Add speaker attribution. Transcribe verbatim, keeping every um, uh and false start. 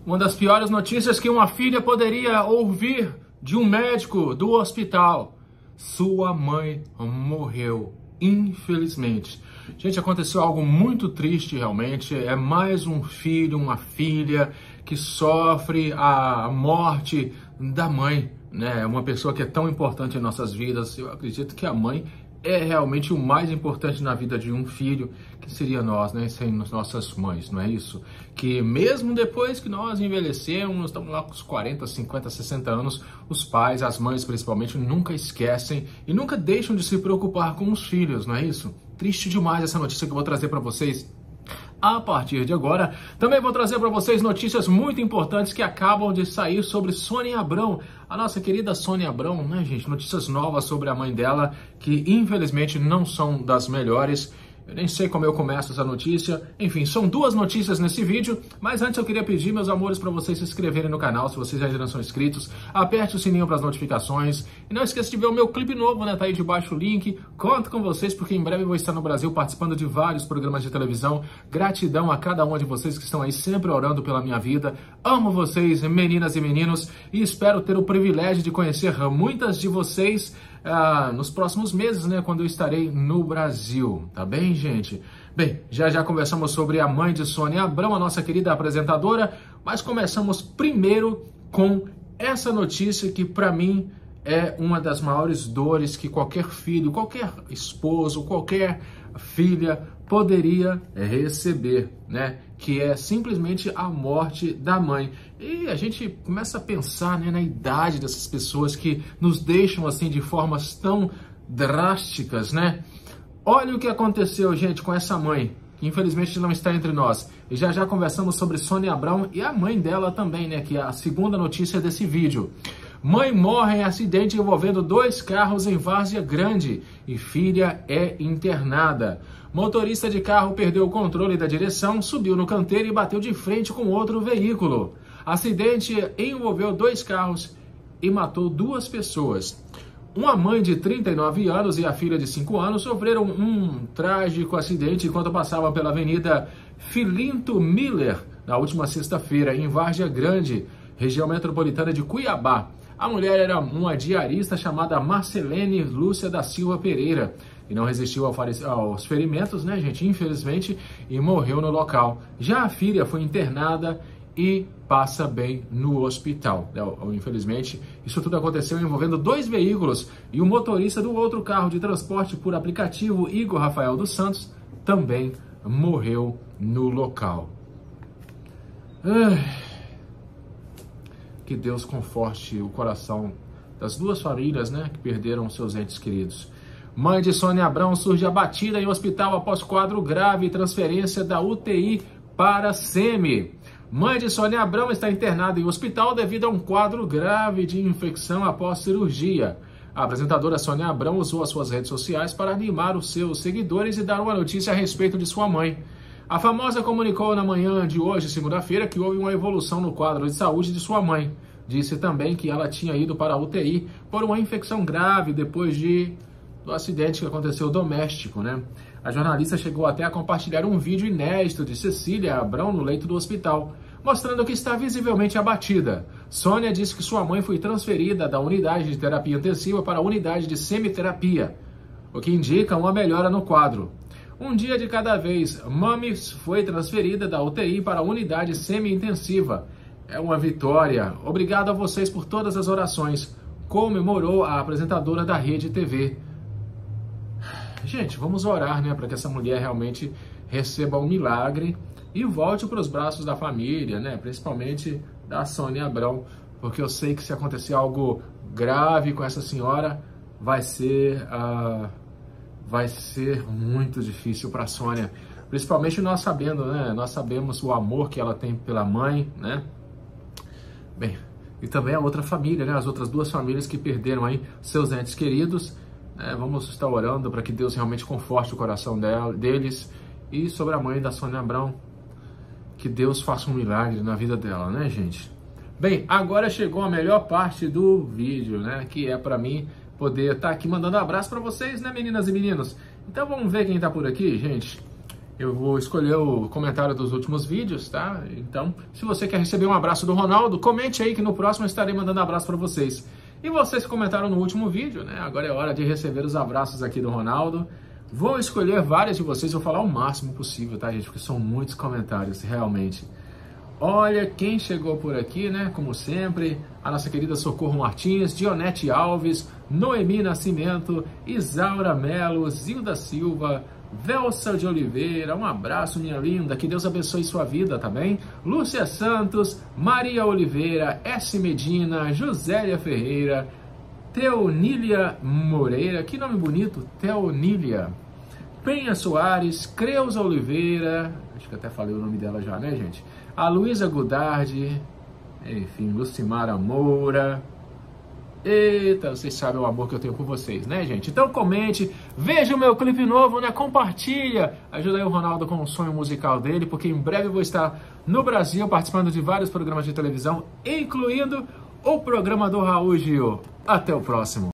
Speaker 1: Uma das piores notícias que uma filha poderia ouvir de um médico do hospital. Sua mãe morreu, infelizmente. Gente, aconteceu algo muito triste realmente. É mais um filho, uma filha que sofre a morte da mãe, né? Uma pessoa que é tão importante em nossas vidas. Eu acredito que a mãe é realmente o mais importante na vida de um filho, que seria nós, né? Sem nossas mães, não é isso? Que mesmo depois que nós envelhecemos, estamos lá com os quarenta, cinquenta, sessenta anos, os pais, as mães principalmente, nunca esquecem e nunca deixam de se preocupar com os filhos, não é isso? Triste demais essa notícia que eu vou trazer para vocês a partir de agora. Também vou trazer para vocês notícias muito importantes que acabam de sair sobre Sônia Abrão, a nossa querida Sônia Abrão, né, gente? Notícias novas sobre a mãe dela, que infelizmente não são das melhores. Eu nem sei como eu começo essa notícia. Enfim, são duas notícias nesse vídeo, mas antes eu queria pedir, meus amores, para vocês se inscreverem no canal, se vocês ainda não são inscritos. Aperte o sininho para as notificações. E não esqueça de ver o meu clipe novo, né? Tá aí debaixo o link. Conto com vocês, porque em breve eu vou estar no Brasil participando de vários programas de televisão. Gratidão a cada um de vocês que estão aí sempre orando pela minha vida. Amo vocês, meninas e meninos, e espero ter o privilégio de conhecer muitas de vocês Ah, nos próximos meses, né, quando eu estarei no Brasil, tá bem, gente? Bem, já já conversamos sobre a mãe de Sônia Abrão, a nossa querida apresentadora, mas começamos primeiro com essa notícia que para mim é uma das maiores dores que qualquer filho, qualquer esposo, qualquer filha poderia receber, né? Que é simplesmente a morte da mãe. E a gente começa a pensar, né, na idade dessas pessoas que nos deixam assim de formas tão drásticas, né? Olha o que aconteceu, gente, com essa mãe, que infelizmente não está entre nós. E já já conversamos sobre Sônia Abrão e a mãe dela também, né? Que é a segunda notícia desse vídeo. Mãe morre em acidente envolvendo dois carros em Várzea Grande e filha é internada. Motorista de carro perdeu o controle da direção, subiu no canteiro e bateu de frente com outro veículo. Acidente envolveu dois carros e matou duas pessoas. Uma mãe de trinta e nove anos e a filha de cinco anos sofreram um trágico acidente enquanto passavam pela Avenida Filinto Miller na última sexta-feira, em Várzea Grande, região metropolitana de Cuiabá. A mulher era uma diarista chamada Marcelene Lúcia da Silva Pereira e não resistiu aos ferimentos, né, gente, infelizmente, e morreu no local. Já a filha foi internada e passa bem no hospital. Infelizmente, isso tudo aconteceu envolvendo dois veículos e o motorista do outro carro de transporte por aplicativo, Igor Rafael dos Santos, também morreu no local. Ai... Que Deus conforte o coração das duas famílias, né, que perderam seus entes queridos. Mãe de Sônia Abrão surge abatida em hospital após quadro grave e transferência da U T I para S E M I. Mãe de Sônia Abrão está internada em hospital devido a um quadro grave de infecção após cirurgia. A apresentadora Sônia Abrão usou as suas redes sociais para animar os seus seguidores e dar uma notícia a respeito de sua mãe. A famosa comunicou na manhã de hoje, segunda-feira, que houve uma evolução no quadro de saúde de sua mãe. Disse também que ela tinha ido para a U T I por uma infecção grave depois de, do acidente que aconteceu doméstico, né? A jornalista chegou até a compartilhar um vídeo inédito de Cecília Abrão no leito do hospital, mostrando que está visivelmente abatida. Sônia disse que sua mãe foi transferida da unidade de terapia intensiva para a unidade de semiterapia, o que indica uma melhora no quadro. Um dia de cada vez, Mami foi transferida da U T I para a unidade semi-intensiva. É uma vitória. Obrigado a vocês por todas as orações, comemorou a apresentadora da Rede T V. Gente, vamos orar, né, para que essa mulher realmente receba um milagre e volte para os braços da família, né, principalmente da Sônia Abrão, porque eu sei que se acontecer algo grave com essa senhora, vai ser... Uh... vai ser muito difícil para a Sônia, principalmente nós sabendo, né? Nós sabemos o amor que ela tem pela mãe, né? Bem, e também a outra família, né? As outras duas famílias que perderam aí seus entes queridos, né? Vamos estar orando para que Deus realmente conforte o coração dela, deles, e sobre a mãe da Sônia Abrão, que Deus faça um milagre na vida dela, né, gente? Bem, agora chegou a melhor parte do vídeo, né? Que é para mim poder estar aqui mandando um abraço para vocês, né, meninas e meninos? Então vamos ver quem tá por aqui, gente. eu vou escolher o comentário dos últimos vídeos, tá? Então, se você quer receber um abraço do Ronaldo, comente aí que no próximo eu estarei mandando abraço para vocês. E vocês que comentaram no último vídeo, né? Agora é hora de receber os abraços aqui do Ronaldo. Vou escolher várias de vocês, vou falar o máximo possível, tá, gente? Porque são muitos comentários, realmente. Olha quem chegou por aqui, né? Como sempre, a nossa querida Socorro Martins, Dionete Alves, Noemi Nascimento, Isaura Melo, Zilda Silva, Velsa de Oliveira, um abraço, minha linda, que Deus abençoe sua vida, tá bem? Lúcia Santos, Maria Oliveira, S. Medina, Josélia Ferreira, Teonília Moreira, que nome bonito, Teonília, Penha Soares, Creuza Oliveira, acho que até falei o nome dela já, né, gente? A Luísa Gudardi, enfim, Lucimara Moura. Eita, vocês sabem o amor que eu tenho por vocês, né, gente? Então comente, veja o meu clipe novo, né? Compartilha, ajuda aí o Ronaldo com o sonho musical dele, porque em breve eu vou estar no Brasil participando de vários programas de televisão, incluindo o programa do Raul Gil. Até o próximo.